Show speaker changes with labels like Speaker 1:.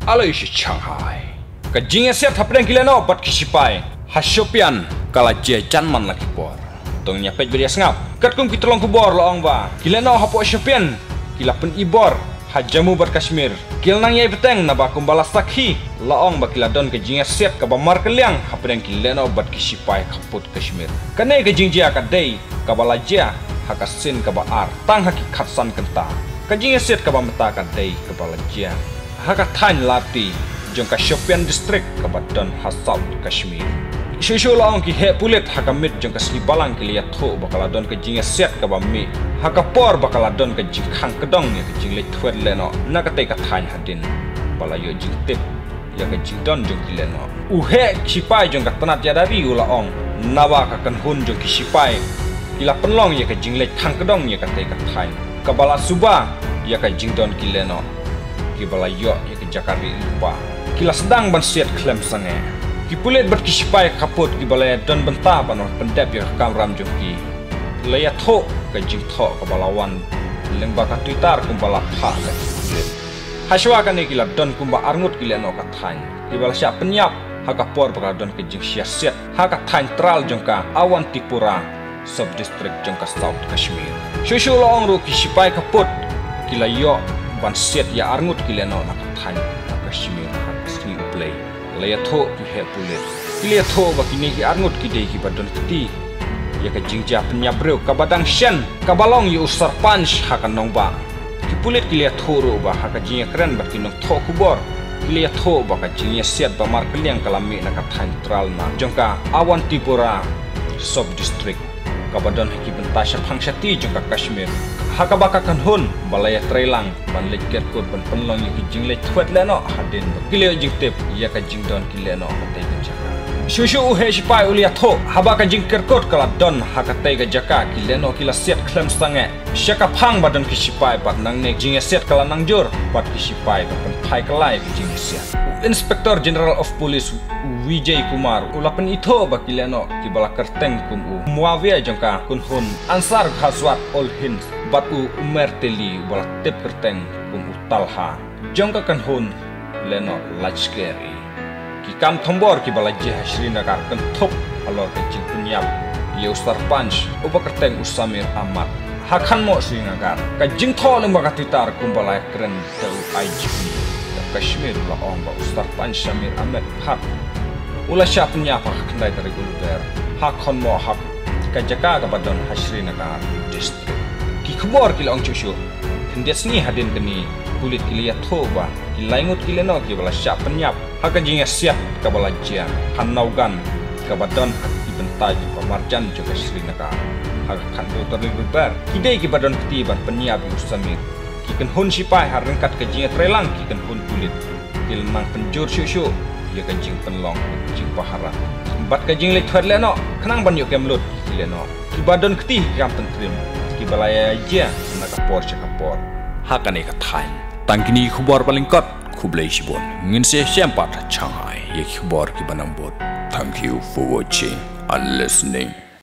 Speaker 1: aloi shi Shanghai ka jinge set hapren kileno bat kisipai hasyopian kala je janman laki por tong nya pej beria ngap kat kum kitolong kubor loong ba kileno hapo syopian kila pen ibor hajamu bat Kashmir kil nang yai beteng na ba kumbala sakhi laong ba kila don ke jinge set ka ba mar keliang hapren kileno bat kisipai kaput Kashmir kane ke jingjia ka dei ka bala jia hakasin ka ba ar tang haki khatsan kenta ka jinge set ka ba mata ka dei ka bala jia haka than lati jong ka Shopian district ka ba don ha South Kashmir Shushu laong ki he pulit hakamit jong ka sni balang ki liat tho bakala don ka jinge set ka ba mi hakapor bakala don ka jing khang kedong ya ka jing le thwet le no na ka te ka than hadin bala yo jing tip ya ka jing don jong ki le no u he chipai jong ka tanat ya dari u laong nawa ka kan hun jong ki chipai ila penlong ya ka jing le khang kedong ya ka te ka than ka bala suba ya ka jing don ki le no ki bala yo ya ka jakari lupa kila sedang ban set klem sange ki pulet bat ki sipai kaput ki balaya don benta panon pendap ya kam ram jongki laya tho ka jing tho ka balawan lengba ka twitter kum bala pha ka pulet haswa ka ne kila don kum ba arngut ki leno ka than ki bala sya penyap ha ka por ba don ke jing sia set ha ka than tral jongka awan tipura sub district jongka South Kashmir shushu long ru ki sipai kaput kila yo ban set ya arngut ki leno na ka than Kashmir ha sri play laya tho ki he pulet kilia tho ba kini ki arngut ki dei ki badon ti ya ka jingja penyabreu ka badang shen ka balong yu sarpanch ha ka nong ba ki pulet kilia tho ro ba ha ka jinga kren ba kinong tho kubor kilia tho ba ka jinga set ba mar keliang kalami na ka tantral na jongka awan tipura sub district ka badon ki bentasha phangshati jongka Kashmir haka baka kan hun balaya trailang ban lekker kod ban penlong yi jing le thwet leno hadin kileo jing tip ya ka jing don kileno te ka jaka shushu u he sipai ulia tho haba ka jing kerkot kala don haka te ka jaka kileno kila set klem sange shaka phang badan ki sipai bat nang ne jing set kala nang jor bat ki sipai ban phai kalai ki jing set Inspector General of Police Vijay Kumar ulapan ito ba kileno ki bala kerteng kum u muawia jangka kun hun ansar khaswat ol hind bat u umerteli bala tip kerteng kum u talha jangka kan hun leno lachkeri ki kam thombor ki bala jeh Srinagar kan thop alor ke jing punyap leu sarpanch upa kerteng Usamir Ahmad hakhan mo Srinagar ka jing tho le ma ka titar kum bala kren tau IGP Kashmir la omba sarpanch Samir Ahmed hak ula syapnya apa kendai dari gulber hak kon mo hak ka jaka ka badon Srinagar district ki khbor ki long chushu kendesni hadin kini kulit kilia thoba ki laingut ki leno ki bala syapnya hak jinga siap ka bala jian hanaugan ka badon ki bentai ka marjan juga Srinagar hak kan dari gulber ki dei ki badon ketiban penyiap Usamir ki kan hun sipai har rengkat ka jinga trelang ki kan hun kulit kil mang penjur syushu ya ka jing penlong jing pahara bat ka jing le thwet leno khnang ban yo kem lut ki leno ki badon kti kam tantrim ki balaya ja na ka por cha ka por hakane ka thain tangkini khubor paling kot khublei sibon ngin se sempat Shanghai ye khubor ki banang bot. Thank you for watching and listening.